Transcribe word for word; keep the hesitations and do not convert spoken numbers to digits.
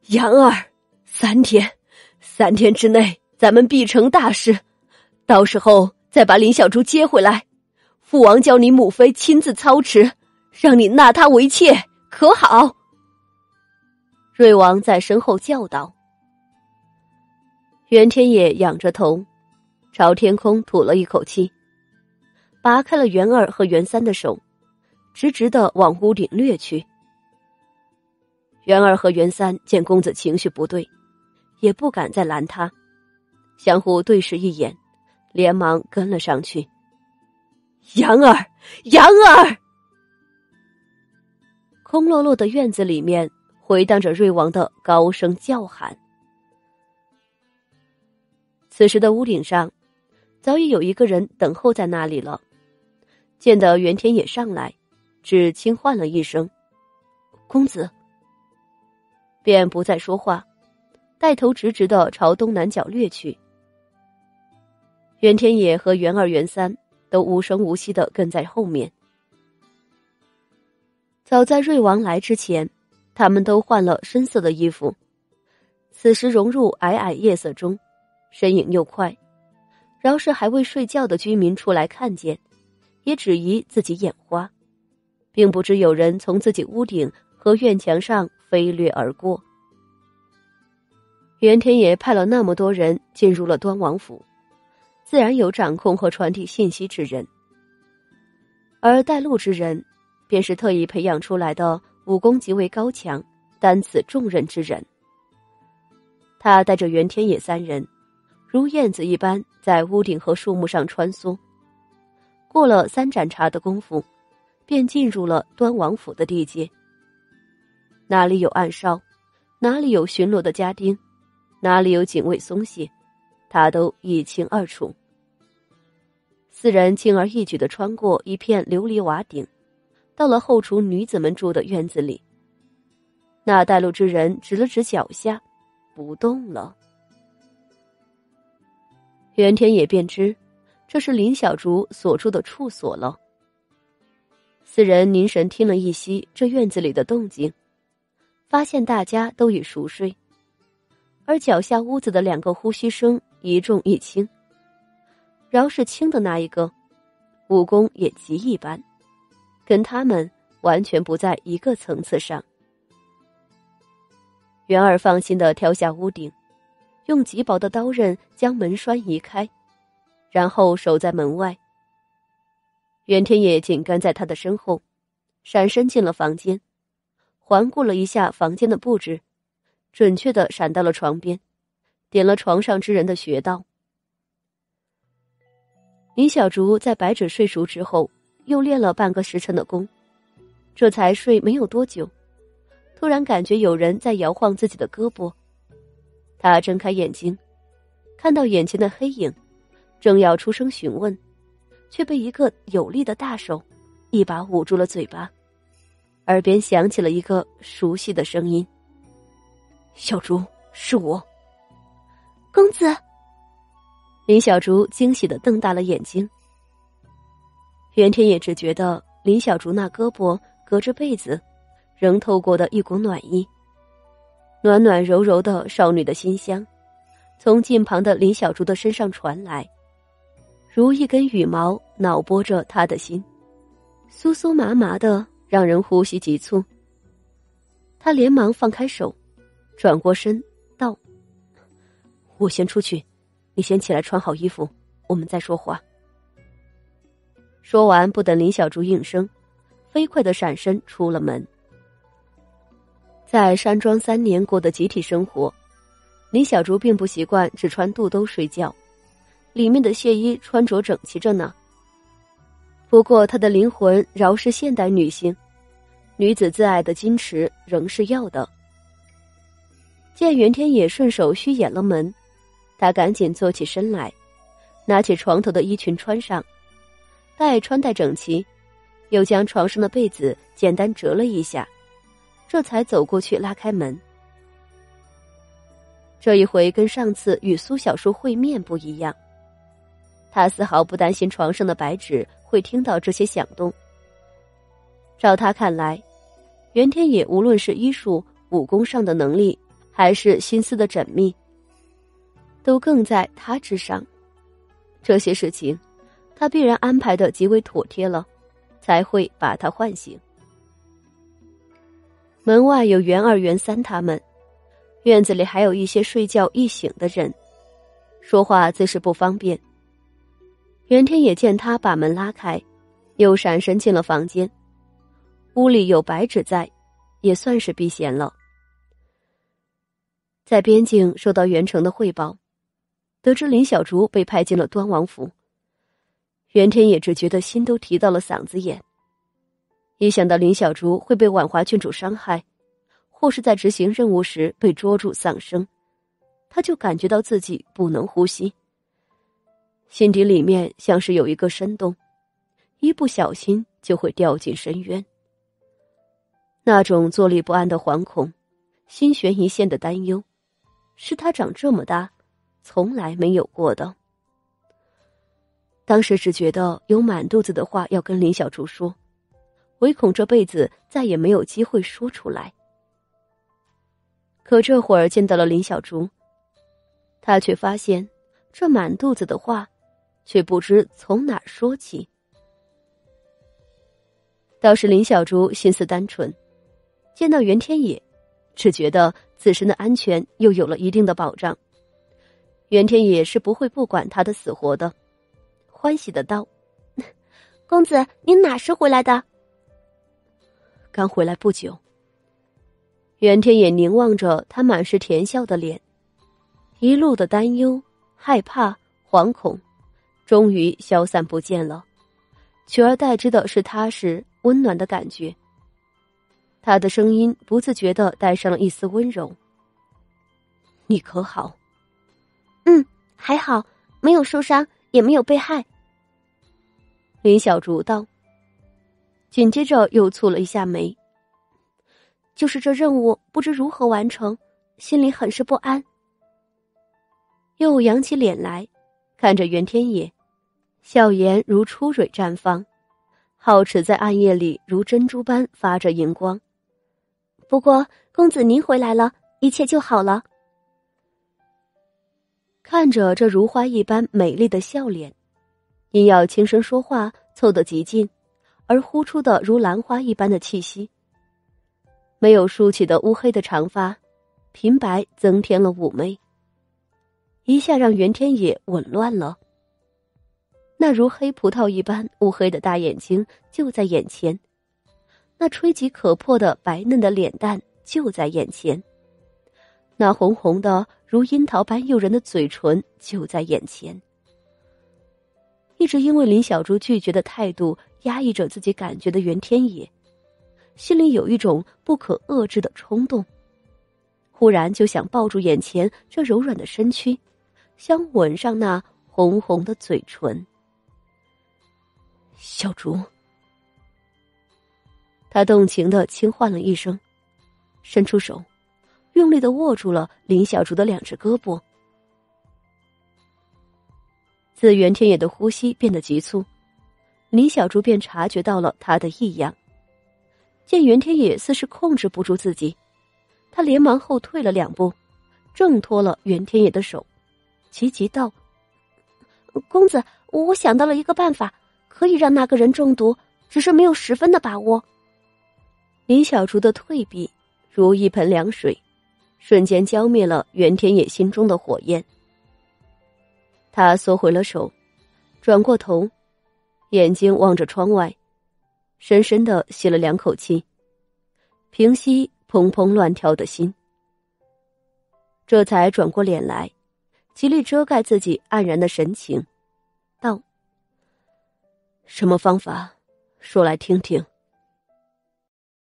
杨儿，三天，三天之内咱们必成大事，到时候再把林小竹接回来，父王叫你母妃亲自操持，让你纳她为妾，可好？瑞王在身后叫道。袁天野仰着头，朝天空吐了一口气，拔开了袁二和袁三的手，直直地往屋顶掠去。袁二和袁三见公子情绪不对，也不敢再拦他，相互对视一眼，连忙跟了上去。杨儿，杨儿！空落落的院子里面回荡着瑞王的高声叫喊。此时的屋顶上早已有一个人等候在那里了，见得袁天野上来，只轻唤了一声公子，便不再说话，带头直直地朝东南角掠去。袁天野和袁二袁三都无声无息地跟在后面。早在瑞王来之前，他们都换了深色的衣服，此时融入皑皑夜色中，身影又快，饶是还未睡觉的居民出来看见，也只疑自己眼花，并不知有人从自己屋顶和院墙上飞掠而过。袁天野派了那么多人进入了端王府，自然有掌控和传递信息之人，而带路之人便是特意培养出来的武功极为高强、担此重任之人。他带着袁天野三人如燕子一般在屋顶和树木上穿梭，过了三盏茶的功夫，便进入了端王府的地界。哪里有暗哨，哪里有巡逻的家丁，哪里有警卫松懈，他都一清二楚。四人轻而易举地穿过一片琉璃瓦顶，到了后厨女子们住的院子里。那带路之人指了指脚下，不动了。袁天野便知这是林小竹所住的处所了。四人凝神听了一息这院子里的动静，发现大家都已熟睡，而脚下屋子的两个呼吸声一重一轻，饶是轻的那一个，武功也极一般，跟他们完全不在一个层次上。袁二放心地跳下屋顶，用极薄的刀刃将门栓移开，然后守在门外。袁天野紧跟在他的身后，闪身进了房间，环顾了一下房间的布置，准确地闪到了床边，点了床上之人的穴道。林小竹在白芷睡熟之后，又练了半个时辰的功，这才睡没有多久，突然感觉有人在摇晃自己的胳膊。他睁开眼睛，看到眼前的黑影，正要出声询问，却被一个有力的大手一把捂住了嘴巴，耳边响起了一个熟悉的声音：小竹，是我。 公子。 林小竹惊喜地瞪大了眼睛。袁天也只觉得林小竹那胳膊隔着被子仍透过的一股暖意，暖暖柔柔的少女的馨香从近旁的林小竹的身上传来，如一根羽毛挠拨着她的心，酥酥麻麻的让人呼吸急促。他连忙放开手，转过身道：我先出去，你先起来穿好衣服，我们再说话。说完，不等林小竹应声，飞快地闪身出了门。在山庄三年过的集体生活，林小竹并不习惯只穿肚兜睡觉，里面的亵衣穿着整齐着呢。不过她的灵魂饶是现代女性，女子自爱的矜持仍是要的。见袁天野顺手虚掩了门，他赶紧坐起身来，拿起床头的衣裙穿上，待穿戴整齐，又将床上的被子简单折了一下，这才走过去拉开门。这一回跟上次与苏小叔会面不一样，他丝毫不担心床上的白芷会听到这些响动。照他看来，袁天野无论是医术、武功上的能力， 还是心思的缜密，都更在他之上。这些事情，他必然安排的极为妥帖了，才会把他唤醒。门外有袁二、袁三他们，院子里还有一些睡觉一醒的人，说话自是不方便。袁天也见他把门拉开，又闪身进了房间。屋里有白纸在，也算是避嫌了。在边境收到袁成的汇报，得知林小竹被派进了端王府，袁天也只觉得心都提到了嗓子眼。一想到林小竹会被婉华郡主伤害，或是在执行任务时被捉住丧生，他就感觉到自己不能呼吸，心底里面像是有一个深洞，一不小心就会掉进深渊。那种坐立不安的惶恐，心悬一线的担忧，是他长这么大从来没有过的。当时只觉得有满肚子的话要跟林小竹说，唯恐这辈子再也没有机会说出来。可这会儿见到了林小竹，他却发现这满肚子的话却不知从哪儿说起。倒是林小竹心思单纯，见到袁天野，只觉得自身的安全又有了一定的保障。袁天野是不会不管他的死活的，欢喜的道：“ 公子，您哪时回来的？” 刚回来不久。袁天野凝望着他满是甜笑的脸，一路的担忧、害怕、惶恐，终于消散不见了，取而代之的是踏实温暖的感觉。他的声音不自觉地带上了一丝温柔：“你可好？”“ 嗯，还好，没有受伤，也没有被害。” 林小竹道，紧接着又蹙了一下眉：“ 就是这任务不知如何完成，心里很是不安。” 又扬起脸来，看着袁天野，笑颜如初蕊绽放，皓齿在暗夜里如珍珠般发着荧光。 “不过公子您回来了，一切就好了。” 看着这如花一般美丽的笑脸，因要轻声说话凑得极近，而呼出的如兰花一般的气息。没有梳起的乌黑的长发，平白增添了妩媚，一下让袁天野紊乱了。那如黑葡萄一般乌黑的大眼睛就在眼前，那吹极可破的白嫩的脸蛋就在眼前，那红红的如樱桃般诱人的嘴唇就在眼前。一直因为林小竹拒绝的态度压抑着自己感觉的袁天野，心里有一种不可遏制的冲动，忽然就想抱住眼前这柔软的身躯，想吻上那红红的嘴唇。小竹，他动情地轻唤了一声，伸出手，用力地握住了林小竹的两只胳膊。自袁天野的呼吸变得急促，林小竹便察觉到了他的异样。见袁天野似是控制不住自己，他连忙后退了两步，挣脱了袁天野的手，急急道：“ 公子，我想到了一个办法，可以让那个人中毒，只是没有十分的把握。” 林小竹的退避如一盆凉水，瞬间浇灭了袁天野心中的火焰。他缩回了手，转过头，眼睛望着窗外，深深地吸了两口气，平息砰砰乱跳的心，这才转过脸来，极力遮盖自己黯然的神情，道：“什么方法？说来听听。”